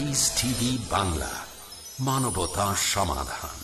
Piece TV Bangla, মানবতা সমাধান।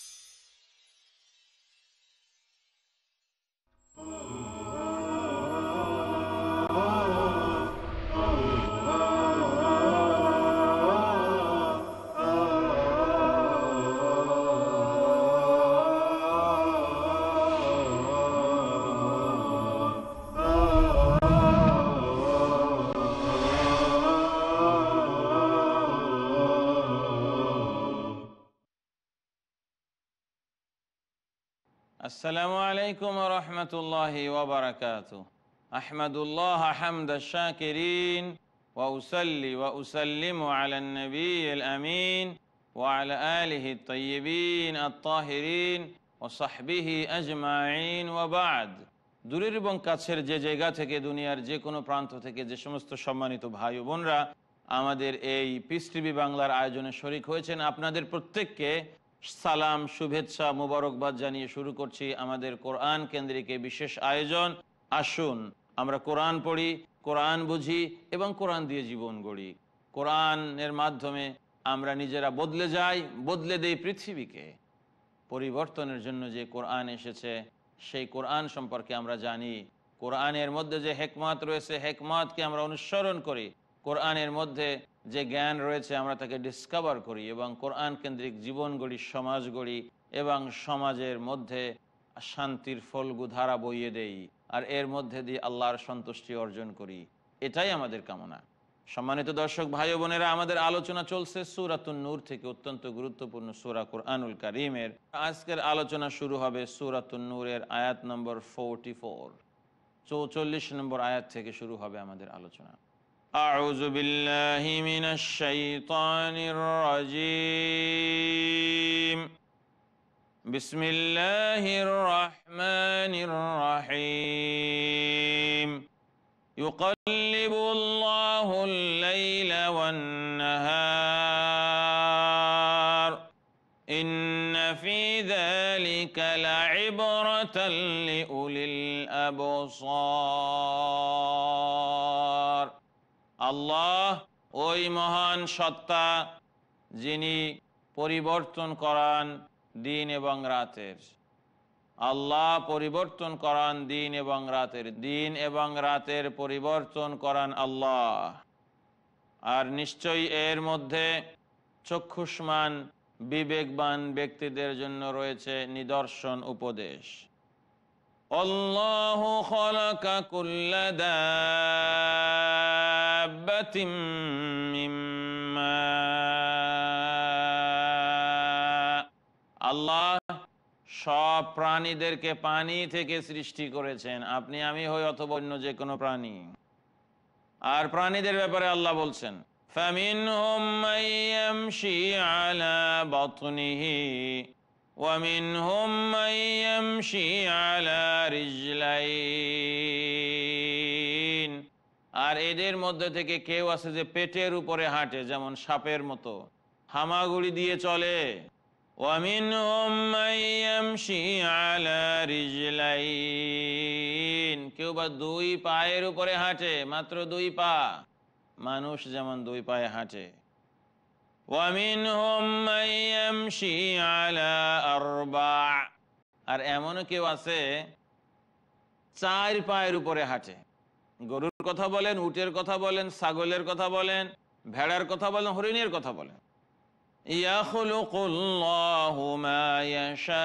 আসসালামু আলাইকুম ওয়া রাহমাতুল্লাহি ওয়া বারাকাতুহু। আহমাদুল্লাহ হামদাশ শাকিরিন ওয়া উসাল্লি ওয়া উসাল্লিমু আলান নবিয়্যিল আমিন ওয়া আলা আলিহি আত-তাইয়্যিবিন আত-তাহিরিন ওয়া সাহবিহি আজমাইন ওয়া বা'দ। দূরের এবং কাছের যে জায়গা থেকে, দুনিয়ার যে কোনো প্রান্ত থেকে যে সমস্ত সম্মানিত ভাই ও বোনরা আমাদের এই পিস টিভি বাংলার আয়োজনে শরীক হয়েছেন, আপনাদের প্রত্যেককে সালাম, শুভেচ্ছা, মোবারকবাদ জানিয়ে শুরু করছি আমাদের কোরআন কেন্দ্রিক এই বিশেষ আয়োজন। আসুন আমরা কোরআন পড়ি, কোরআন বুঝি এবং কোরআন দিয়ে জীবন গড়ি। কোরআনের মাধ্যমে আমরা নিজেরা বদলে যাই, বদলে দেই পৃথিবীকে। পরিবর্তনের জন্য যে কোরআন এসেছে সেই কোরআন সম্পর্কে আমরা জানি। কোরআনের মধ্যে যে হেকমত রয়েছে, হেকমতকে আমরা অনুসরণ করি। কোরআনের মধ্যে যে জ্ঞান রয়েছে আমরা তাকে ডিসকভার করি এবং কোরআন কেন্দ্রিক জীবন গড়ি, সমাজ গড়ি এবং সমাজের মধ্যে শান্তির ফলগুধারা বইয়ে দেই, আর এর মধ্যে দিয়ে আল্লাহর সন্তুষ্টি অর্জন করি। এটাই আমাদের কামনা। সম্মানিত দর্শক ভাই ও বোনেরা, আমাদের আলোচনা চলছে সূরাতুন নূর থেকে, অত্যন্ত গুরুত্বপূর্ণ সূরা কোরআনুল কারীমের। আজকের আলোচনা শুরু হবে সূরাতুন নূরের আয়াত নম্বর 44, 44 নম্বর আয়াত থেকে শুরু হবে আমাদের আলোচনা। আউযু বিল্লাহি মিনাশ শাইতানির রাজীম। বিসমিল্লাহির রহমানির রহিম। ইউকাল্লিবুল্লাহুল লাইলা ওয়ান নাহার ইন্না ফি যালিকা লাইবরাতাল লিউলিল আবসার। আল্লাহ ওই মহান সত্তা যিনি পরিবর্তন করান দিন এবং রাতের। আল্লাহ পরিবর্তন করান দিন এবং রাতের, দিন এবং রাতের পরিবর্তন করান আল্লাহ। আর নিশ্চয়ই এর মধ্যে চক্ষুষ্মান বিবেকবান ব্যক্তিদের জন্য রয়েছে নিদর্শন, উপদেশ। আল্লাহু খালাকা কুল্লা দাব্বাতিন মিন মা। আল্লাহ সব প্রাণীদেরকে পানি থেকে সৃষ্টি করেছেন। আপনি আমি হই অথবা অন্য যে কোনো প্রাণী। আর প্রাণীদের ব্যাপারে আল্লাহ বলছেন, ফামিনহুম মান ইয়ামশি আলা বাতনিহি ওয়া মিনহুম মান ইয়ামশি আলা রিজলাইন। আর এদের মধ্যে থেকে কেউ আছে যে পেটের উপরে হাঁটে, যেমন সাপের মতো হামাগুড়ি দিয়ে চলে। ওয়ামিনহুম মান ইয়ামশি আলা রিজলাইন, কেউ বা দুই পায়ের উপরে হাঁটে, মাত্র দুই পা, মানুষ যেমন দুই পায়ে হাঁটে। ওয়ামিনহুম মান ইয়ামশি আলা আরবা, আর এমনও কেউ আছে চার পায়ের উপরে হাঁটে। গরুর কথা বলেন, উটের কথা বলেন, ছাগলের কথা বলেন, ভেড়ার কথা বলেন, হরিণের কথা বলেন। ইয়াখলুকুল্লাহু মা ইয়াশা,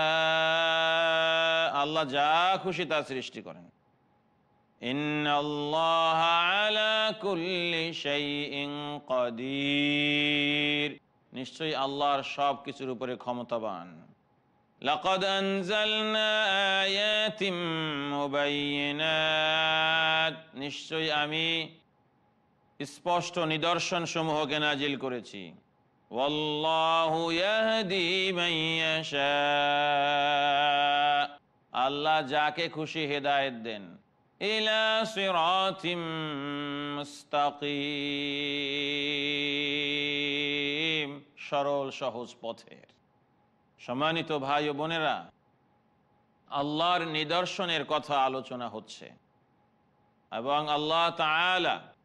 আল্লাহ যা খুশি তা সৃষ্টি করেন। ইন্নাল্লাহা আলা কুল্লি শাইইন কাদির, নিশ্চয়ই আল্লাহর সব কিছুর উপরে ক্ষমতাবান। লাকাদ আনজালনা আয়াতিম মুবাইয়িনাত, নিশ্চয়ই আমি স্পষ্ট নিদর্শন সমূহকে নাজিল করেছি। ওয়াল্লাহু ইয়াহদি মান ইয়াশা, আল্লাহ যাকে খুশি হেদায়েত দেন। ইলা সিরাতিম মুস্তাকিম, সরল সহজ পথের। সম্মানিত ভাই ও বোনেরা, আল্লাহর নিদর্শনের কথা আলোচনা হচ্ছে এবং আল্লাহ তাআলা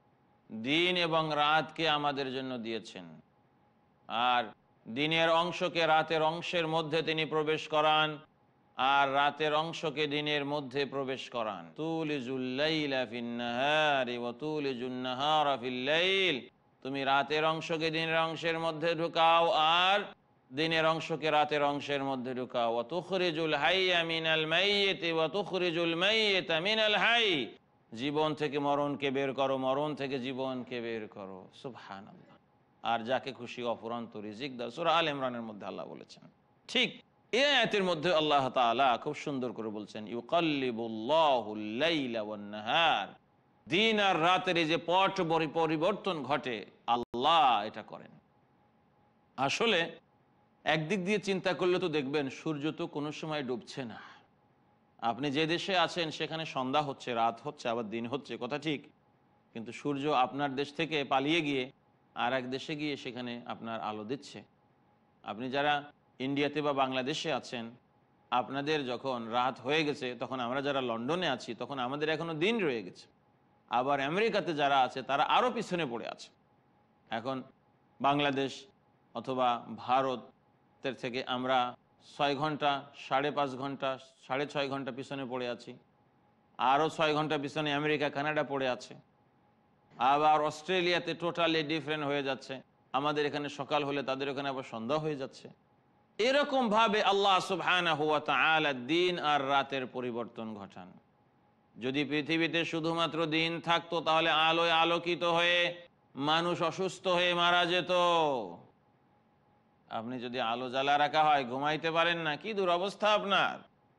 দিন এবং রাতকে আমাদের জন্য দিয়েছেন, আর দিনের অংশকে রাতের অংশের মধ্যে তিনি প্রবেশ করান, আর রাতের অংশকে দিনের মধ্যে প্রবেশ করান। তুলিজুল লাইলা ফিন নাহারি ওয়া তুলিজুন নাহারা ফিল লাইল, তুমি রাতের অংশকে দিনের অংশের মধ্যে ঢুকাও আর দিনের অংশকে রাতের অংশের মধ্যে ঢুকাও। ওয়া তুখরিজুল হাইয়া মিনাল মাইয়িতি ওয়া তুখরিজুল মাইয়িতা মিনাল হাই, জীবন থেকে মরণকে বের করো, মরণ থেকে জীবনকে বের করো। সুবহানাল্লাহ। আর যাকে খুশি অফুরন্ত রিজিক দাও। সূরা আল ইমরানের মধ্যে আল্লাহ বলেছেন। ঠিক এই আয়াতের মধ্যে আল্লাহ তাআলা খুব সুন্দর করে বলছেন, ইউকাল্লিবুল্লাহুল লাইলা ওয়ান নাহার, দিন আর রাতের এই যে পট পরিবর্তন ঘটে, আল্লাহ এটা করেন। আসলে একদিক দিয়ে চিন্তা করলে তো দেখবেন সূর্য তো কোনো সময় ডুবছে না। আপনি যে দেশে আছেন সেখানে সন্ধ্যা হচ্ছে, রাত হচ্ছে, আবার দিন হচ্ছে, কথা ঠিক, কিন্তু সূর্য আপনার দেশ থেকে পালিয়ে গিয়ে আর এক দেশে গিয়ে সেখানে আপনার আলো দিচ্ছে। আপনি যারা ইন্ডিয়াতে বা বাংলাদেশে আছেন, আপনাদের যখন রাত হয়ে গেছে, তখন আমরা যারা লন্ডনে আছি তখন আমাদের এখনো দিন রয়ে গেছে। আবার আমেরিকাতে যারা আছে তারা আরও পিছনে পড়ে আছে। এখন বাংলাদেশ অথবা ভারতের থেকে আমরা 6 ঘন্টা, 5.5 ঘন্টা, 6.5 ঘন্টা পিছনে পড়ে আছি। আরও 6 ঘন্টা পিছনে আমেরিকা, কানাডা পড়ে আছে। আবার অস্ট্রেলিয়াতে টোটালি ডিফারেন্ট হয়ে যাচ্ছে। আমাদের এখানে সকাল হলে তাদের ওখানে আবার সন্ধ্যা হয়ে যাচ্ছে। এরকম ভাবে আল্লাহ সুবহানাহু ওয়া তাআলা দিন আর রাতের পরিবর্তন ঘটান। যদি পৃথিবীতে শুধুমাত্র দিন থাকতো তাহলে আলোয় আলোকিত হয়ে মানুষ অসুস্থ হয়ে মারা যেত। আপনি যদি আলো জ্বালা রাখা হয় ঘুমাইতে পারেন না, কি দুরবস্থা আপনার।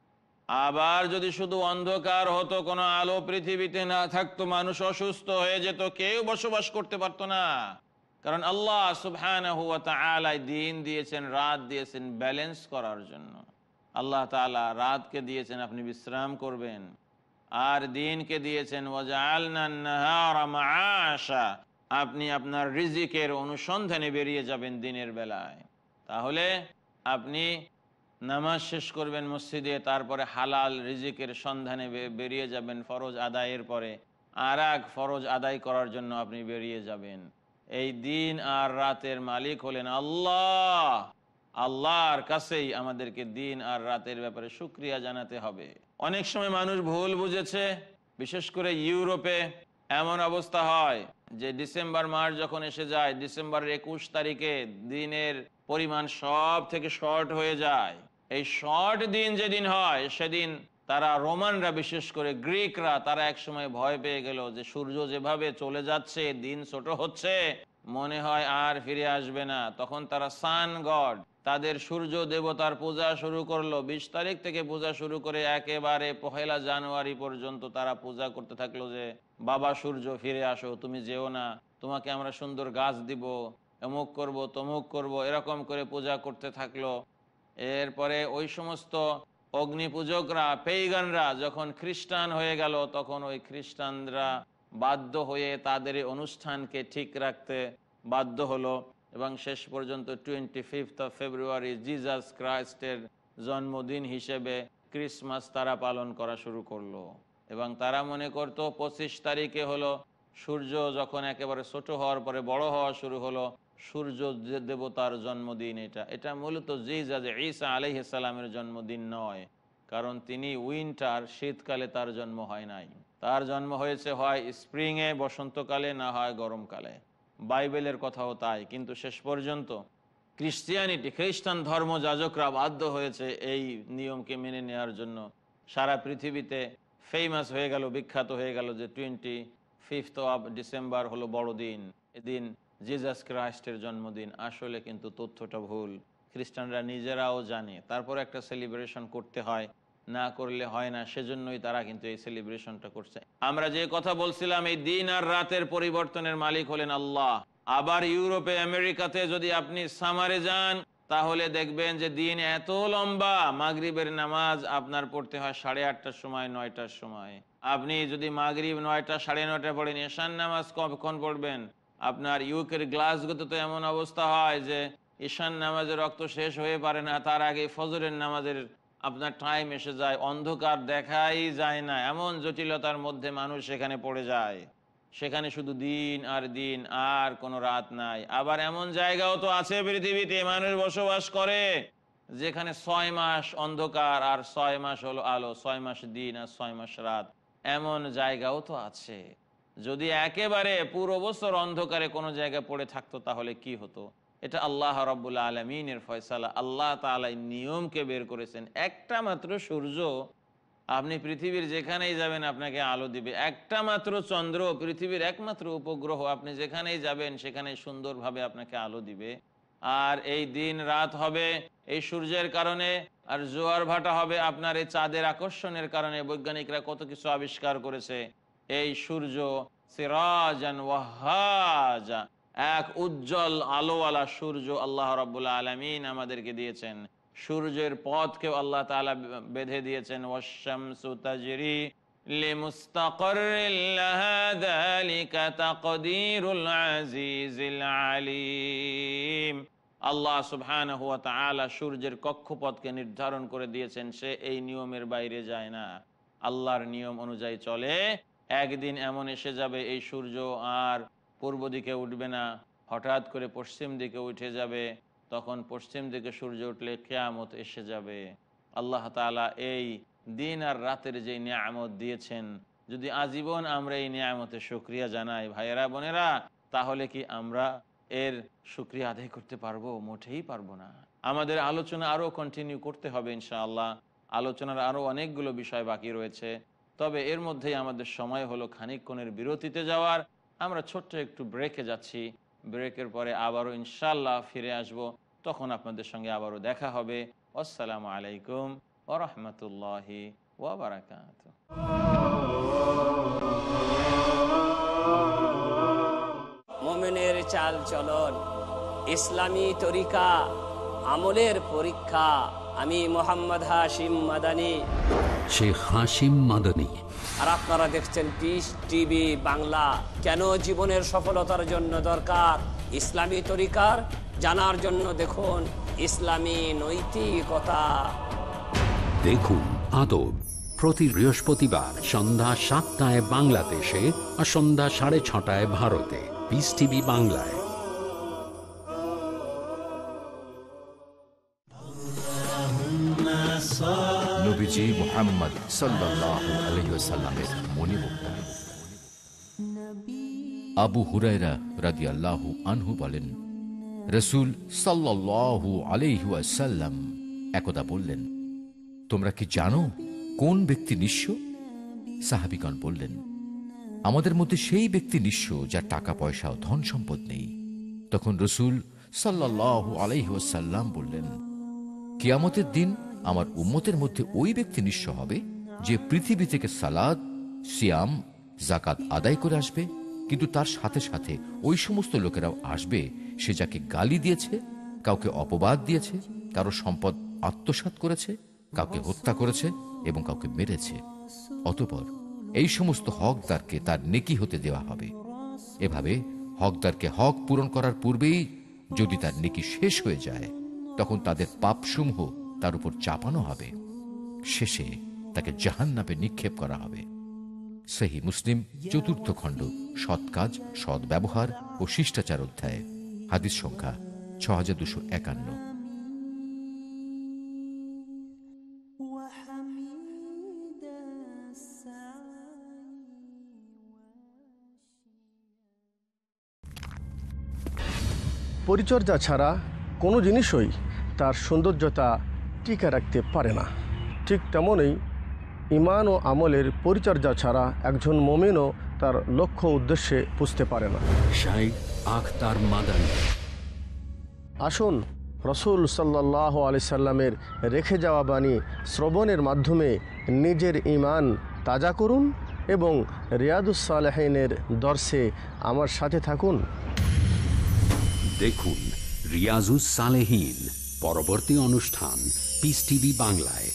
আবার যদি শুধু অন্ধকার হতো, কোনো আলো পৃথিবীতে না থাকতো, মানুষ অসুস্থ হয়ে যেত, কেউ বসবাস করতে পারতো না। কারণ আল্লাহ সুবহানাহু ওয়া তাআলা দিন দিয়েছেন, রাত দিয়েছেন ব্যালেন্স করার জন্য। আল্লাহ তাআলা রাতকে দিয়েছেন আপনি বিশ্রাম করবেন, আর দিনকে দিয়েছেন ওয়াজআলনান নাহারা মাআশা, আপনি আপনার রিজিকের অনুসন্ধানে বেরিয়ে যাবেন দিনের বেলায়। তাহলে আপনি নামাজ শেষ করবেন মসজিদে, তারপরে হালাল রিজিকের সন্ধানে বেরিয়ে যাবেন ফরজ আদায়ের পরে, আর এক ফরজ আদায় করার জন্য আপনি বেরিয়ে যাবেন। এই দিন আর রাতের মালিক হলেন আল্লাহ। আল্লাহর কাছেই আমাদেরকে দিন আর রাতের ব্যাপারে শুকরিয়া জানাতে হবে। অনেক সময় মানুষ ভুল বুঝেছে, বিশেষ করে ইউরোপে এমন অবস্থা হয় যে ডিসেম্বর মাস যখন এসে যায়, ডিসেম্বরের 21 তারিখে দিনের পরিমাণ সব থেকে শর্ট হয়ে যায়। এই শর্ট দিন যেদিন হয় সেদিন তারা, রোমানরা বিশেষ করে গ্রিকরা, তারা একসময় ভয় পেয়ে গেল যে সূর্য যেভাবে চলে যাচ্ছে, দিন ছোট হচ্ছে, মনে হয় আর ফিরে আসবে না। তখন তারা সান গড, তাদের সূর্য দেবতার পূজা শুরু করলো। 20 তারিখ থেকে পূজা শুরু করে একেবারে 1 জানুয়ারি পর্যন্ত তারা পূজা করতে থাকলো যে বাবা সূর্য ফিরে আসো, তুমি যেও না, তোমাকে আমরা সুন্দর গাছ দিব, অমুক করব, তমুক করব, এরকম করে পূজা করতে থাকলো। এরপরে ওই সমস্ত অগ্নি পূজকরা, পেইগানরা যখন খ্রিস্টান হয়ে গেল, তখন ওই খ্রিস্টানরা বাধ্য হয়ে তাদের এই অনুষ্ঠানকে ঠিক রাখতে বাধ্য হলো, এবং শেষ পর্যন্ত 25 ফেব্রুয়ারি জিজাস ক্রাইস্টের জন্মদিন হিসেবে ক্রিসমাস তারা পালন করা শুরু করলো। এবং তারা মনে করতো 25 তারিখে হলো সূর্য যখন একেবারে ছোট হওয়ার পরে বড় হওয়া শুরু হলো, সূর্য দেবতার জন্মদিন। এটা মূলত জিজাস ঈসা আলাইহিস সালামের জন্মদিন নয়, কারণ তিনি উইন্টার, শীতকালে তার জন্ম হয় নাই। তার জন্ম হয়েছে হয় স্প্রিংয়ে, বসন্তকালে, না হয় গরমকালে। বাইবেলের কথাও তাই। কিন্তু শেষ পর্যন্ত খ্রিস্টান ধর্ম যাজকরা বাধ্য হয়েছে এই নিয়মকে মেনে নেওয়ার জন্য। সারা পৃথিবীতে ফেমাস হয়ে গেল, বিখ্যাত হয়ে গেল যে 25 ডিসেম্বর হলো বড়দিন, এদিন জিজাস ক্রাইস্টের জন্মদিন। আসলে কিন্তু তথ্যটা ভুল, খ্রিস্টানরা নিজেরাও জানে। তারপর একটা সেলিব্রেশন করতে হয়, না করলে হয় না, সেজন্যই তারা কিন্তু এই সেলিব্রেশনটা করছে। আমরা যে কথা বলছিলাম, এই দিন আর রাতের পরিবর্তনের মালিক হলেন আল্লাহ। আবার ইউরোপে, আমেরিকাতে যদি আপনি সামারে যান, তাহলে দেখবেন যে দিন এত লম্বা, মাগরিবের নামাজ আপনার পড়তে হয় 8:30টার সময়, 9টার সময়। আপনি যদি মাগরিব 9টা, 9:30 পড়েন, ঈশান নামাজ কখন পড়বেন? আপনার ইউকের গ্লাসগোতে তো এমন অবস্থা হয় যে ঈশান নামাজের রক্ত শেষ হয়ে পারে না, তার আগে ফজরের নামাজের আপনার টাইম এসে যায়, অন্ধকার দেখাই যায় না, এমন জটিলতার মধ্যে মানুষ সেখানে পড়ে যায়। সেখানে শুধু দিন আর দিন, আর কোনো রাত নাই। আবার এমন জায়গাও তো আছে পৃথিবীতে মানুষ বসবাস করে যেখানে 6 মাস অন্ধকার আর 6 মাস হলো আলো, 6 মাস দিন আর 6 মাস রাত, এমন জায়গাও তো আছে। যদি একেবারে পুরো বছর অন্ধকারে কোনো জায়গায় পড়ে থাকতো তাহলে কি হতো? এটা আল্লাহ রাব্বুল আলামিনের ফয়সালা। আল্লাহ তাআলা এই নিয়মকে বের করেছেন। একটা মাত্র সূর্য, আপনি পৃথিবীর যেখানেই যাবেন আপনাকে আলো দিবে। একটা মাত্র চন্দ্র, পৃথিবীর একমাত্র উপগ্রহ, আপনি যেখানেই যাবেন সেখানে সুন্দরভাবে আপনাকে আলো দিবে। আর এই দিন রাত হবে এই সূর্যের কারণে, আর জোয়ার ভাটা হবে আপনার এই চাঁদের আকর্ষণের কারণে। বৈজ্ঞানিকরা কত কিছু আবিষ্কার করেছে। এই সূর্য সিরাজান ওয়াহাজা, এক উজ্জ্বল আলোওয়ালা সূর্য আল্লাহ রাব্বুল আলামিন আমাদেরকে দিয়েছেন। সূর্যের পথকেও আল্লাহ তাআলা বেঁধে দিয়েছেন। ওয়াশ-শামসু তাজরি লিমুস্তাকাররিন লাহা যালিকা তাকদীরুল আজিজিল আলীম। আল্লাহ সুবহানাহু ওয়া তাআলা সূর্যের কক্ষপথকে নির্ধারণ করে দিয়েছেন। সে এই নিয়মের বাইরে যায় না, আল্লাহর নিয়ম অনুযায়ী চলে। একদিন এমন এসে যাবে এই সূর্য আর পূর্ব দিকে উঠবে না, হঠাৎ করে পশ্চিম দিকে উঠে যাবে। তখন পশ্চিম দিকে সূর্য উঠলে কিয়ামত এসে যাবে। আল্লাহ তাআলা এই দিন আর রাতের যে নিয়ামত দিয়েছেন, যদি আজীবন আমরা এই নিয়ামতের শুকরিয়া জানাই ভাইয়েরা বোনেরা, তাহলে কি আমরা এর শুকরিয়া আদায় করতে পারবো? মোটেই পারবো না। আমাদের আলোচনা আরও কন্টিনিউ করতে হবে ইনশাআল্লাহ। আলোচনার আরও অনেকগুলো বিষয় বাকি রয়েছে। তবে এর মধ্যেই আমাদের সময় হলো খানিকক্ষণের বিরতিতে যাওয়ার। আমরা ছোট্ট একটু ব্রেকে যাচ্ছি। ব্রেকের পরে আবারও ইনশাআল্লাহ ফিরে আসব। তখন আপনাদের সঙ্গে আবারও দেখা হবে। আসসালামু আলাইকুম ওয়া রাহমাতুল্লাহি ওয়া বারাকাতুহু। মুমিনের চাল চলন, ইসলামী তরিকা, আমলের পরীক্ষা। আমি মোহাম্মদ হাশিম মাদানী, শেখ হাশিম মাদানী। আর আপনারা দেখছেন পিস টিভি বাংলা। কেন জীবনের সফলতার জন্য দরকার ইসলামী তরিকার জানার জন্য দেখুন ইসলামী নৈতিকতা। দেখুন আদব, প্রতি বৃহস্পতিবার সন্ধ্যা 7টায় বাংলাদেশে আর সন্ধ্যা 6:30 ভারতে, পিস টিভি বাংলায়। নবীজি মুহাম্মদ সাল্লাল্লাহু আলাইহি ওয়াসাল্লামের মনিমুক্তা। আবু হুরায়রা রাদিয়াল্লাহু আনহু বলেন, রাসূল সাল্লাল্লাহু আলাইহি ওয়াসাল্লাম একদা বললেন, তোমরা কি জানো কোন ব্যক্তি নিঃস্ব? সাহাবীগণ বললেন, আমাদের মধ্যে সেই ব্যক্তি নিঃস্ব যার টাকা পয়সা ও ধন সম্পদ নেই। তখন রাসূল সাল্লাল্লাহু আলাইহি ওয়াসাল্লাম বললেন, কিয়ামতের দিন আমার উম্মতের মধ্যে ওই ব্যক্তি নিঃস্ব হবে যে পৃথিবী থেকে সালাত, সিয়াম, যাকাত আদায় করে আসবে, কিন্তু তার সাথে সাথে ওই সমস্ত লোকেরাও আসবে সে যাকে গালি দিয়েছে, কাউকে অপবাদ দিয়েছে, কারো সম্পদ আত্মসাৎ করেছে, কাউকে হত্যা করেছে এবং কাউকে মেরেছে। অতঃপর এই সমস্ত হকদারকে তার নেকি হতে দেওয়া হবে। এভাবে হকদারকে হক পূরণ করার পূর্বেই যদি তার নেকি শেষ হয়ে যায়, তখন তাদের পাপসমূহ তার উপর চাপানো হবে। শেষে তাকে জাহান্নামে নিক্ষেপ করা হবে। সহিহ মুসলিম 4th খণ্ড, সৎ কাজ, সৎ ব্যবহার ও শিষ্টাচার অধ্যায়, হাদিস সংখ্যা 6251। পরিচর্যা ছাড়া কোনো জিনিসই তার সৌন্দর্যতা টিকে রাখতে পারে না। ঠিক তেমনই ঈমান ও আমলের পরিচর্যা ছাড়া একজন মুমিনও তার লক্ষ্য উদ্দেশ্যে পুজতে পারে না। শাইখ আখতার মাদানী। আসুন রসুল সাল্লাল্লাহু আলাইহি সাল্লামের রেখে যাওয়া বাণী শ্রবণের মাধ্যমে নিজের ঈমান তাজা করুন এবং রিয়াদুস সালেহিনের দর্শে আমার সাথে থাকুন। দেখুন রিয়াজুস সালেহীন পরবর্তী অনুষ্ঠান পিস টিভি বাংলায়।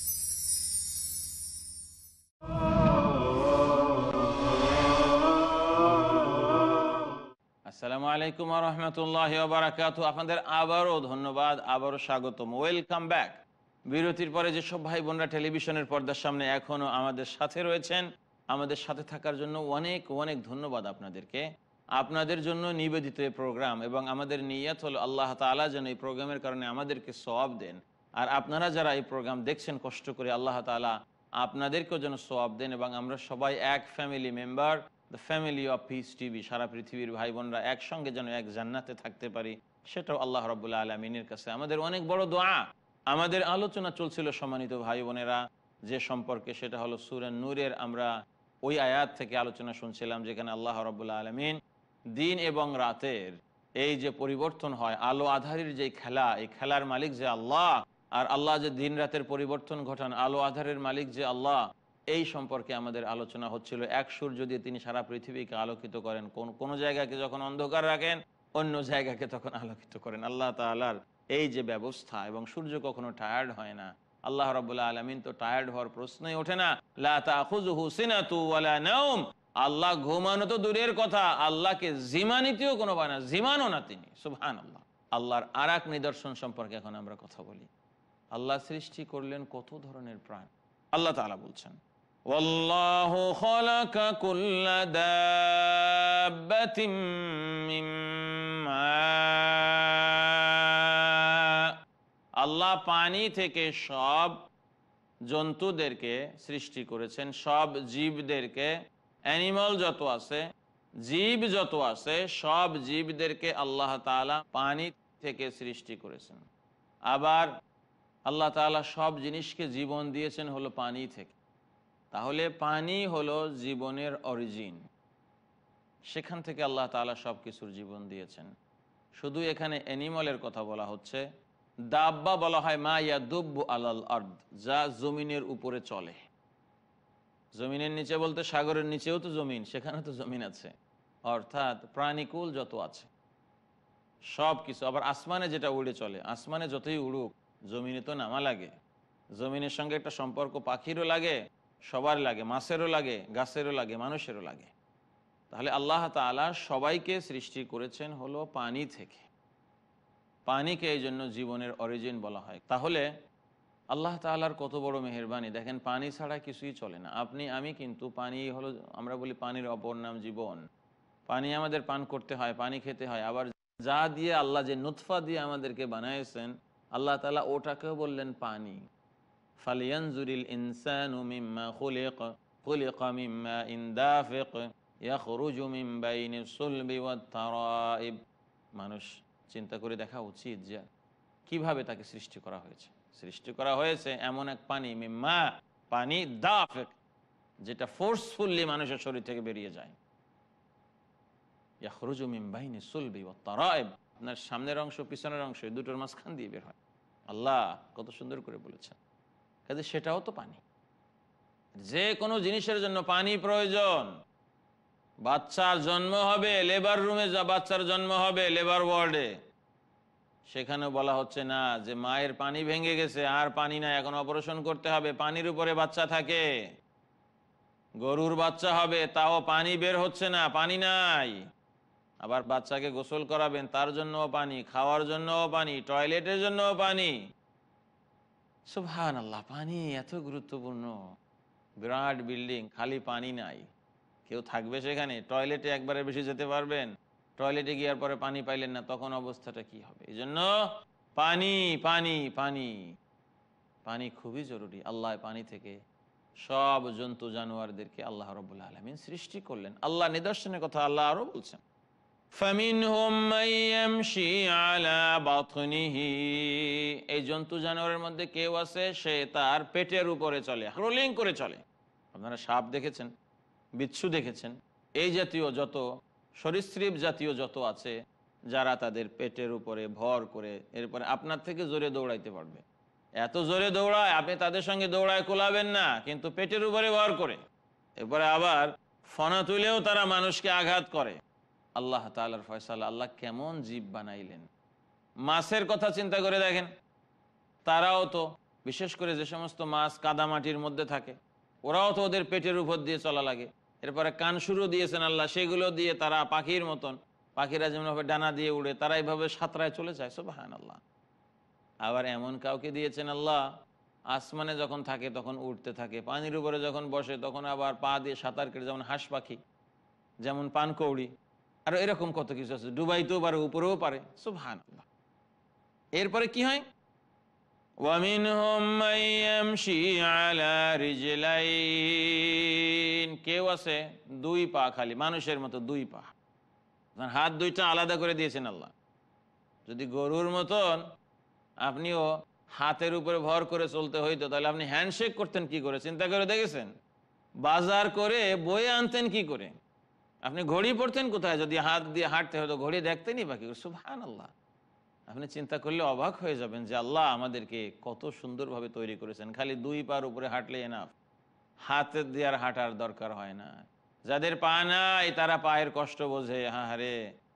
আসসালামু আলাইকুম ওয়া রাহমাতুল্লাহি ওয়া বারাকাতুহু। আপনাদের আবারও ধন্যবাদ, আবারও স্বাগতম, ওয়েলকাম ব্যাক। বিরতির পরে যেসব ভাই বোনরা টেলিভিশনের পর্দার সামনে এখনও আমাদের সাথে রয়েছেন, আমাদের সাথে থাকার জন্য অনেক অনেক ধন্যবাদ আপনাদেরকে। আপনাদের জন্য নিবেদিত এই প্রোগ্রাম, এবং আমাদের নিয়ত হলো আল্লাহ তাআলা যেন এই প্রোগ্রামের কারণে আমাদেরকে সওয়াব দেন। আর আপনারা যারা এই প্রোগ্রাম দেখছেন কষ্ট করে, আল্লাহ তাআলা আপনাদেরকেও যেন সওয়াব দেন, এবং আমরা সবাই এক family member, the family of Peace TV, সারা পৃথিবীর ভাই বোনরা একসঙ্গে যেন এক জান্নাতে থাকতে পারি, সেটাও আল্লাহ রাব্বুল আলামিনের কাছে আমাদের অনেক বড় দোয়া। আমাদের আলোচনা চলছিল সম্মানিত ভাই বোনেরা যে সম্পর্কে, সেটা হলো সূরা নূরের আমরা ওই আয়াত থেকে আলোচনা শুনছিলাম যেখানে আল্লাহ রাব্বুল আলামিন দিন এবং রাতের এই যে পরিবর্তন হয়, আলো আধারের যে খেলা, এই খেলার মালিক যে আল্লাহ, আর আল্লাহ যে দিন রাতের পরিবর্তন ঘটান, আলো আধারের মালিক যে আল্লাহ, এই সম্পর্কে আমাদের আলোচনা হচ্ছিল। এক সূর্য দিয়ে তিনি সারা পৃথিবীকে আলোকিত করেন, কোন জায়গাকে যখন অন্ধকার রাখেন, অন্য জায়গাকে তখন আলোকিত করেন। আল্লাহ তাআলার এই যে ব্যবস্থা, এবং সূর্য কখনো টায়ার্ড হয় না। আল্লাহ রাব্বুল আলামিন তো টায়ার্ড হওয়ার প্রশ্নই ওঠে না। লা তাখুযুহু সিনাতু ওয়ালা নাওম, আল্লাহ ঘুমানো তো দূরের কথা, আল্লাহকে জিমানিতেও কোনো পায় না, জিমানও না তিনি। সুবহানাল্লাহ। আল্লাহর আর এক নিদর্শন সম্পর্কে এখন আমরা কথা বলি। আল্লাহ সৃষ্টি করলেন কত ধরনের প্রাণ। আল্লাহ তাআলা বলছেন, ওয়াল্লাহু খালাকা কুল্লা দাব্বাতিন মিন মা, আল্লাহ পানি থেকে সব জন্তুদেরকে সৃষ্টি করেছেন, সব জীবদেরকে, অ্যানিমাল যত আছে, জীব যত আছে, সব জীবদেরকে আল্লাহ তাআলা পানি থেকে সৃষ্টি করেছেন। আবার আল্লাহ তাআলা সব জিনিসকে জীবন দিয়েছেন হলো পানি থেকে। তাহলে পানি হলো জীবনের অরিজিন, সেখান থেকে আল্লাহ তাআলা সব কিছুর জীবন দিয়েছেন। শুধু এখানে অ্যানিমালের কথা বলা হচ্ছে। দাব্বা বলা হয় মা ইয়াদুব্বু আলাল আরদ, যা জমিনের উপরে চলে। জমিনের নিচে বলতে সাগরের নিচেও তো জমিন, সেখানে তো জমিন আছে, অর্থাৎ প্রাণীকুল যত আছে সব কিছু। আবার আসমানে যেটা উড়ে চলে, আসমানে যতই উড়ুক জমিনে তো নামা লাগে। জমিনের সঙ্গে একটা সম্পর্ক পাখিরও লাগে, সবার লাগে, মাছেরও লাগে, গাছেরও লাগে, মানুষেরও লাগে। তাহলে আল্লাহ তাআলা সবাইকে সৃষ্টি করেছেন হলো পানি থেকে। পানিকে এই জন্য জীবনের অরিজিন বলা হয়। তাহলে আল্লাহ তাআলার কত বড় মেহেরবানি দেখেন, পানি ছাড়া কিছুই চলে না। আপনি আমি কিন্তু পানি হলো, আমরা বলি পানির অপর নাম জীবন। পানি আমাদের পান করতে হয়, পানি খেতে হয়। আবার যা দিয়ে আল্লাহ যে নুতফা দিয়ে আমাদেরকে বানাইছেন, আল্লাহ তাআলা ওটাকেও বললেন পানি। ফালিয়ানজুরিল ইনসানু মিম্মা খুলিক, খুলিকা মিম্মা ইন দাফিক ইয়াখরুজু মিন বাইনিস সুলবি ওয়াত তারাইব। মানুষ চিন্তা করে দেখা উচিত যে কিভাবে তাকে সৃষ্টি করা হয়েছে। সৃষ্টি করা হয়েছে এমন এক পানি, মিম্মা, পানি, দাফিক, যেটা ফোর্সফুলি মানুষের শরীর থেকে বেরিয়ে যায়। ইয়াখরুজু মিন বাইনিস সুলবি ওয়াত তারাইব, আপনার সামনের অংশ পিছনের অংশ দুটোর মাঝখান দিয়ে বের হয়। আল্লাহ কত সুন্দর করে বলেছেন। কাজে সেটাও তো পানি। যে কোনো জিনিসের জন্য পানি প্রয়োজন। বাচ্চার জন্ম হবে লেবার রুমে, যা বাচ্চার জন্ম হবে লেবার ওয়ার্ডে, সেখানে বলা হচ্ছে না যে মায়ের পানি ভেঙে গেছে, আর পানি নাই, এখন অপারেশন করতে হবে, পানির উপরে বাচ্চা থাকে। গরুর বাচ্চা হবে, তাও পানি বের হচ্ছে না, পানি নাই। আবার বাচ্চাকে গোসল করাবেন, তার জন্যও পানি, খাওয়ার জন্যও পানি, টয়লেটের জন্যও পানি। সুবহানাল্লাহ, পানি এত গুরুত্বপূর্ণ। বিরাট বিল্ডিং, খালি পানি নাই, কেউ থাকবে সেখানে? টয়লেটে একবারে বেশি যেতে পারবেন? টয়লেটে গিয়ার পরে পানি পাইলেন না, তখন অবস্থাটা কি হবে? এই জন্য পানি পানি পানি পানি খুবই জরুরি। আল্লাহ পানি থেকে সব জন্তু জানোয়ারদেরকে আল্লাহ রাব্বুল আলামিন সৃষ্টি করলেন। আল্লাহ নিদর্শনের কথা আল্লাহ আরো বলছেন, ফামিনহুম মান ইয়ামশি আলা বাতনিহি, এই জন্তু জানোয়ারের মধ্যে কেউ আছে সে তার পেটের উপরে চলে, রোলিং করে চলে। আপনারা সাপ দেখেছেন, বিচ্ছু দেখেছেন, এই জাতীয় যত সরীসৃপ জাতীয় যত আছে, যারা তাদের পেটের উপরে ভর করে এরপরে আপনার থেকে জোরে দৌড়াইতে পারবে। এত জোরে দৌড়ায় আপনি তাদের সঙ্গে দৌড়ায় কোলাবেন না, কিন্তু পেটের উপরে ভর করে। এরপরে আবার ফনা তুলেও তারা মানুষকে আঘাত করে। আল্লাহ তাআলার ফয়সালা। আল্লাহ কেমন জীব বানাইলেন। মাছের কথা চিন্তা করে দেখেন, তারাও তো, বিশেষ করে যে সমস্ত মাছ কাদামাটির মধ্যে থাকে, ওরাও তো ওদের পেটের উপর দিয়ে চলা লাগে। এরপরে কান শুরু দিয়েছেন আল্লাহ, সেগুলো দিয়ে তারা পাখির মতন, পাখিরা যেমনভাবে ডানা দিয়ে উড়ে, তারা এইভাবে সাঁতরায় চলে যায়। সুবহানাল্লাহ। আবার এমন কাউকে দিয়েছেন আল্লাহ, আসমানে যখন থাকে তখন উঠতে থাকে, পানির উপরে যখন বসে তখন আবার পা দিয়ে সাঁতার কেটে, যেমন হাঁস পাখি, যেমন পানকৌড়ি, আর এরকম কত কিছু আছে, ডুবাইতেও পারে, উপরেও পারে। সুবহানাল্লাহ। এরপরে কি হয়? وَمِنْهُمْ مَنْ يَمْشِي عَلَى رِجْلَيْنِ, কেউ আছে দুই পা খালি, মানুষের মতো দুই পা, হাত দুইটা আলাদা করে দিয়েছেন আল্লাহ। যদি গরুর মতন আপনিও হাতের উপরে ভর করে চলতে হইতো, তাহলে আপনি হ্যান্ডশেক করতেন কি করে? চিন্তা করে দেখেছেন? বাজার করে বয়ে আনতেন কি করে? আপনি ঘড়ি পড়তেন কোথায় যদি হাত দিয়ে হাঁটতে হতো? ঘড়ি দেখতেনই বাকি। সুবহানাল্লাহ। আপনি চিন্তা করলে অবাক হয়ে যাবেন যে আল্লাহ আমাদেরকে কত সুন্দরভাবে তৈরি করেছেন। খালি দুই পার উপরে হাঁটলে এনাফ, হাতের দিয়ে আর হাঁটার দরকার হয় না। যাদের পা নাই তারা পায়ের কষ্ট বোঝে। হ্যাঁ রে,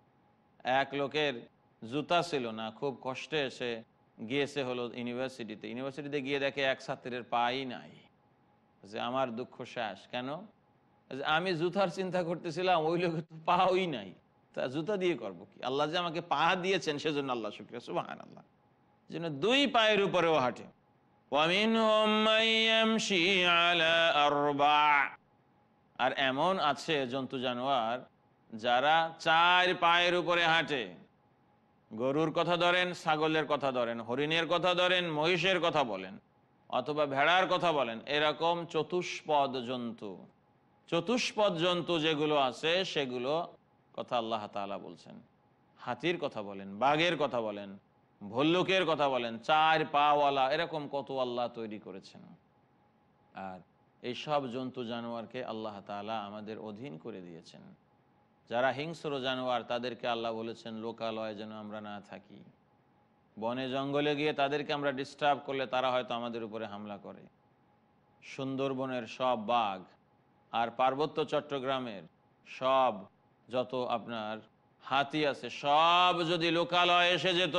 এক লোকের জুতা ছিল না, খুব কষ্টে এসে গিয়েছে হলো ইউনিভার্সিটিতে গিয়ে দেখে এক ছাত্রের পাই নাই। যে আমার দুঃখ শেষ। কেন? যে আমি জুতার চিন্তা করতেছিলাম, ওই লোকের তো পাই নাই, তা জুতা দিয়ে করবো কি? আল্লাহ যে আমাকে পা দিয়েছেন সেজন্য আল্লাহ শুকরিয়া। সুবহানাল্লাহ। যেন দুই পায়ের উপরেও হাঁটে। وَمِنْهُمْ مَنْ يَمْشِي عَلَى أَرْبَعٍ, আর এমন আছে জন্তু জানোয়ার যারা চার পায়ের উপরে হাঁটে। গরুর কথা ধরেন, ছাগলের কথা ধরেন, হরিণের কথা ধরেন, মহিষের কথা বলেন, অথবা ভেড়ার কথা বলেন, এরকম চতুষ্পদ জন্তু, চতুষ্পদ জন্তু যেগুলো আছে সেগুলো কথা আল্লাহ তাআলা বলছেন। হাতির কথা বলেন, বাঘের কথা বলেন, ভল্লুকের কথা বলেন, চার পাওয়ালা, এরকম কত আল্লাহ তৈরি করেছেন। আর এই সব জন্তু জানোয়ারকে আল্লাহ তাআলা আমাদের অধীন করে দিয়েছেন। যারা হিংস্র জানোয়ার তাদেরকে আল্লাহ বলেছেন লোকালয়ে যেন আমরা না থাকি। বনে জঙ্গলে গিয়ে তাদেরকে আমরা ডিস্টার্ব করলে তারা হয়তো আমাদের উপরে হামলা করে। সুন্দরবনের সব বাঘ আর পার্বত্য চট্টগ্রামের সব যত আপনার হাতি আছে, সব যদি লোকালয়ে এসে যেত,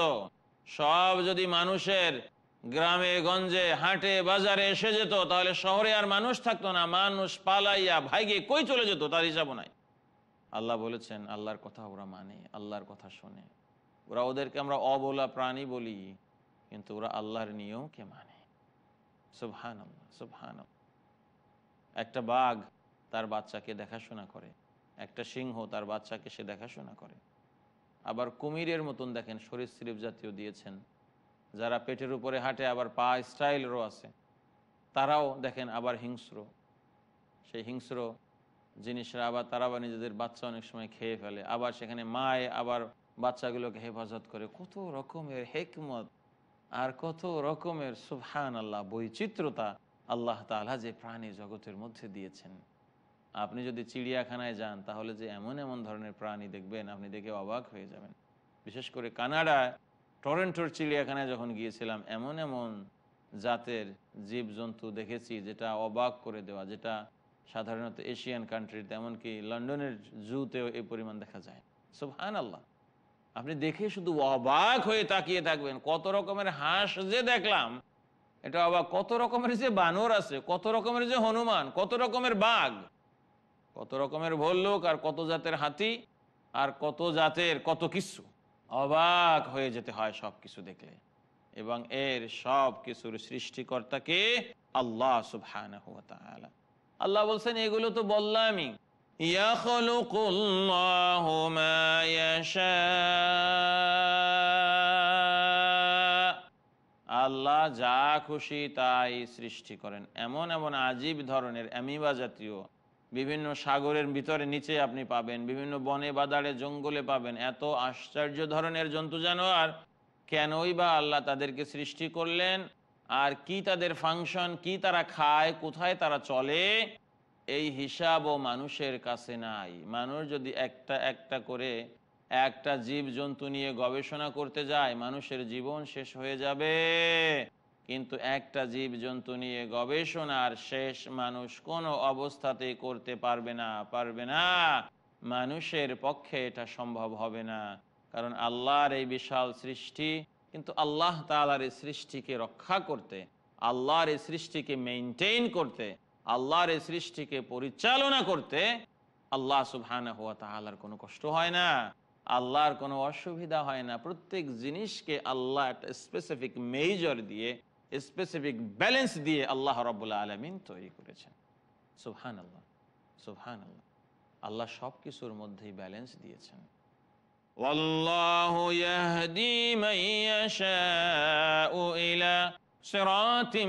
সব যদি মানুষের গ্রামে গঞ্জে হাটে বাজারে এসে যেত, তাহলে শহরে আর মানুষ থাকতো না। মানুষ পালাইয়া ভাইগে কই চলে যেত তার হিসাব নাই। আল্লাহ বলেছেন আল্লাহর কথা ওরা মানে, আল্লাহর কথা শোনে। ওদেরকে আমরা অবলা প্রাণী বলি, কিন্তু ওরা আল্লাহর নিয়মকে মানে। সুবহানাল্লাহ, সুবহানাল্লাহ। একটা বাঘ তার বাচ্চাকে দেখাশোনা করে, একটা সিংহ তার বাচ্চাকে সে দেখাশোনা করে। আবার কুমিরের মতন দেখেন সরীসৃপ জাতীয় দিয়েছেন, যারা পেটের উপরে হাঁটে, আবার পা স্টাইলেরও আছে, তারাও দেখেন আবার হিংস্র। সেই হিংস্র জিনিসরা আবার তারা আবার নিজেদের বাচ্চা অনেক সময় খেয়ে ফেলে, আবার সেখানে মায়ে আবার বাচ্চাগুলোকে হেফাজত করে। কত রকমের হিকমত আর কত রকমের সুবহানাল্লাহ বৈচিত্র্যতা আল্লাহ তাআলা যে প্রাণী জগতের মধ্যে দিয়েছেন। আপনি যদি চিড়িয়াখানায় যান তাহলে যে এমন এমন ধরনের প্রাণী দেখবেন, আপনি দেখে অবাক হয়ে যাবেন। বিশেষ করে কানাডায় টরন্টোর চিড়িয়াখানায় যখন গিয়েছিলাম, এমন এমন জাতের জীবজন্তু দেখেছি যেটা অবাক করে দেওয়া, যেটা সাধারণত এশিয়ান কান্ট্রিতে, এমনকি লন্ডনের জুতেও এই পরিমাণ দেখা যায়। সুবহানাল্লাহ। আপনি দেখে শুধু অবাক হয়ে তাকিয়ে থাকবেন। কত রকমের হাঁস যে দেখলাম, এটা অবাক। কত রকমের যে বানর আছে, কত রকমের যে হনুমান, কত রকমের বাঘ, কত রকমের ভল্লুক, আর কত জাতের হাতি, আর কত জাতের কত কিছু। অবাক হয়ে যেতে হয় সব কিছু দেখলে। এবং এর সব কিছুর সৃষ্টিকর্তাকে আল্লাহ সুবহানাহু ওয়া তাআলা। আল্লাহ বলছেন এগুলো তো বললামই, ইয়াখলুকুল্লাহু মা ইয়াশা, আল্লাহ যা খুশি তাই সৃষ্টি করেন। এমন এমন আজীব ধরনের অ্যামিবা জাতীয় বিভিন্ন সাগরের ভিতরে নিচে আপনি পাবেন, বিভিন্ন বনে বাদারে জঙ্গলে পাবেন, এত আশ্চর্য ধরনের জন্তু জানোয়ার। কেনই বা আল্লাহ তাদেরকে সৃষ্টি করলেন, আর কি তাদের ফাংশন, কি তারা খায়, কোথায় তারা চলে, এই হিসাবও মানুষের কাছে নাই। মানুষ যদি একটা একটা করে একটা জীব জন্তু নিয়ে গবেষণা করতে যায়, মানুষের জীবন শেষ হয়ে যাবে। কিন্তু একটা জীব জন্তু নিয়ে গবেষণার শেষ মানুষ কোনো অবস্থাতেই করতে পারবে না। মানুষের পক্ষে এটা সম্ভব হবে না, কারণ আল্লাহর এই বিশাল সৃষ্টি, কিন্তু আল্লাহ তাআলার এই সৃষ্টিকে রক্ষা করতে, আল্লাহর এই সৃষ্টিকে মেইনটেইন করতে, আল্লাহর এই সৃষ্টিকে পরিচালনা করতে আল্লাহ সুবহানাহু ওয়া তাআলার কোনো কষ্ট হয় না, আল্লাহর কোনো অসুবিধা হয় না। প্রত্যেক জিনিসকে আল্লাহ একটা স্পেসিফিক মেজর দিয়ে স্পেসিফিক ব্যালেন্স দিয়ে আল্লাহ রাব্বুল আলামিন তৈরি করেছেন। সুবহানাল্লাহ, সুবহানাল্লাহ। আল্লাহ সব কিছুর মধ্যেই ব্যালেন্স দিয়েছেন। ওয়াল্লাহু ইয়াহদি মান ইয়াশাউ ইলা সিরাতিম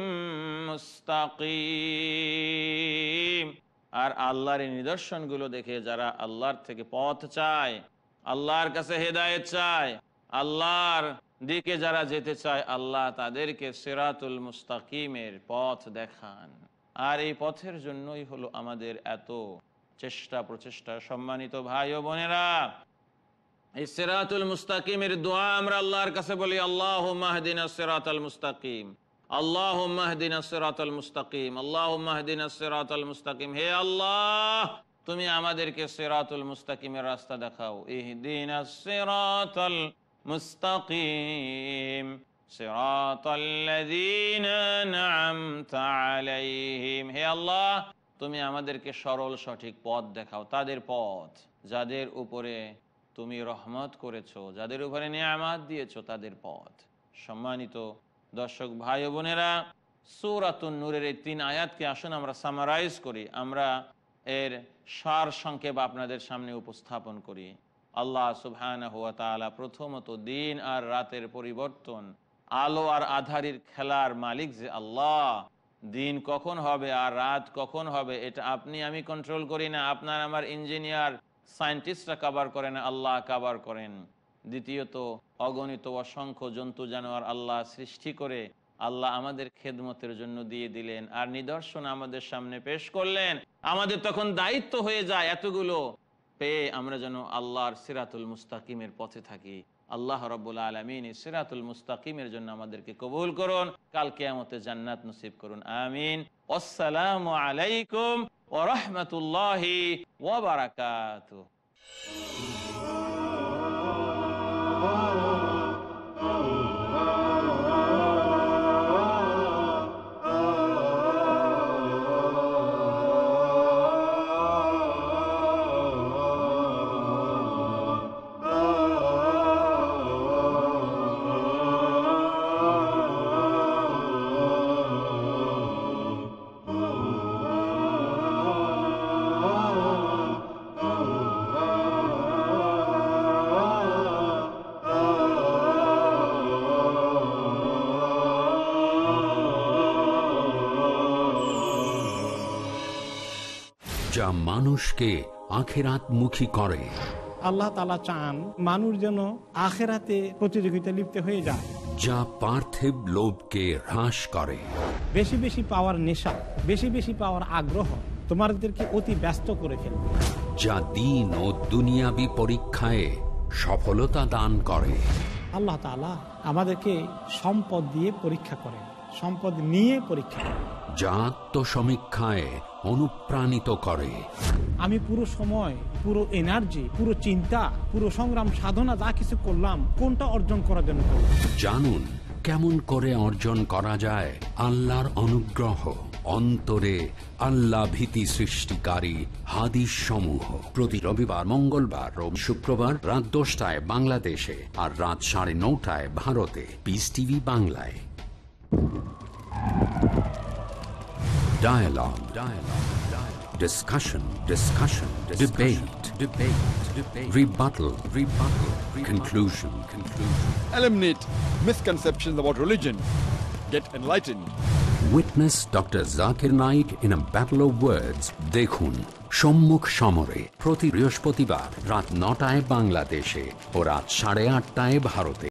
মুস্তাকিম। আর আল্লাহর এই নিদর্শনগুলো দেখে যারা আল্লাহর থেকে পথ চায়, আল্লাহর কাছে হেদায়েত চায়, আল্লাহর দিকে যারা যেতে চায়, আল্লাহ তাদেরকে সিরাতুল মুস্তাকিমের পথ দেখান। আর এই পথের জন্যই হলো আমাদের এত চেষ্টা প্রচেষ্টা। সম্মানিত ভাই ও বোনেরা, এই সিরাতুল মুস্তাকিমের দোয়া আমরা আল্লাহর কাছে বলি, আল্লাহুম্মা হদিনাস সিরাতাল মুস্তাকিম, আল্লাহুম্মা হদিনাস সিরাতাল মুস্তাকিম, আল্লাহুম্মা হদিনাস সিরাতাল মুস্তাকিম। হে আল্লাহ, তুমি আমাদেরকে সিরাতুল মুস্তাকিমের রাস্তা দেখাও। ইহদিনাস সিরাতাল মুস্তাকিম সিরাতাল্লাযীনা আন'আমতা আলাইহিম। হে আল্লাহ, তুমি আমাদেরকে সরল সঠিক পথ দেখাও, তাদের পথ যাদের উপরে তুমি রহমত করেছো, যাদের উপরে নিয়ামত দিয়েছো, তাদের পথ। সম্মানিত দর্শক ভাই ও বোনেরা, সূরাতুন নূরের এই 3 আয়াতকে আসুন আমরা সামারাইজ করি, আমরা এর সার সংক্ষেপ আপনাদের সামনে উপস্থাপন করি। আল্লাহ সুবহানাহু ওয়া তাআলা প্রথমত দিন আর রাতের পরিবর্তন, আলো আর আধারির খেলার মালিক যে আল্লাহ। দিন কখন হবে আর রাত কখন হবে এটা আপনি আমি কন্ট্রোল করি না, আপনার আমার ইঞ্জিনিয়ার সায়েন্টিস্টরা কাভার করে না, আল্লাহ কাভার করেন। দ্বিতীয়ত অগণিত অসংখ্য জন্তু জানোয়ার আল্লাহ সৃষ্টি করে আল্লাহ আমাদের খেদমতের জন্য দিয়ে দিলেন, আর নিদর্শন আমাদের সামনে পেশ করলেন। আমাদের তখন দায়িত্ব হয়ে যায় এতগুলো পেয়ে আমরা যেন আল্লাহর সিরাতুল মুস্তাকিমের পথে থাকি। আল্লাহ রাব্বুল আলামিন এই সিরাতুল মুস্তাকিমের জন্য আমাদেরকে কবুল করুন, কাল কিয়ামতে জান্নাত নসিব করুন, আমিন। আসসালামু আলাইকুম ওয়া রাহমাতুল্লাহি ওয়া বারাকাতুহু। যা মানুষকে আখিরাতমুখী করে। আল্লাহ তাআলা চান মানুষ যেন আখিরাতে প্রতিযোগিতা লিপ্ত হয়ে যায়। যা পার্থিব লোভকে হ্রাস করে। বেশি বেশি পাওয়ার নেশা, বেশি বেশি পাওয়ার আগ্রহ তোমাদেরকে অতি ব্যস্ত করে ফেলবে। যা দ্বীন ও দুনিয়াবী পরীক্ষায় সফলতা দান করে। আল্লাহ তাআলা আমাদেরকে সম্পদ দিয়ে পরীক্ষা করেন, সম্পদ নিয়ে পরীক্ষা করেন। যা আত্মসমীক্ষায় অনুপ্রাণিত করে। আমি পুরো সময়, পুরো এনার্জি, পুরো চিন্তা, পুরো সংগ্রাম সাধনা যা কিছু করলাম, কোনটা অর্জন করার জন্য করলাম। জানুন কেমন করে অর্জন করা যায় আল্লাহর অনুগ্রহ। অন্তরে আল্লাহ ভীতি সৃষ্টিকারী হাদিস সমূহ প্রতি রবিবার, মঙ্গলবার ও শুক্রবার রাত 10টায় বাংলাদেশে আর রাত 9:30 ভারতে। পিস টিভি বাংলায়। Dialogue. Discussion. Debate. Rebuttal. Conclusion. Eliminate misconceptions about religion. Get enlightened. Witness Dr. Zakir Naik in a battle of words. Dekhun সম্মুখ সমরে প্রতি বৃহস্পতিবার রাত 9টায় বাংলাদেশে ও রাত 8:30 ভারতে।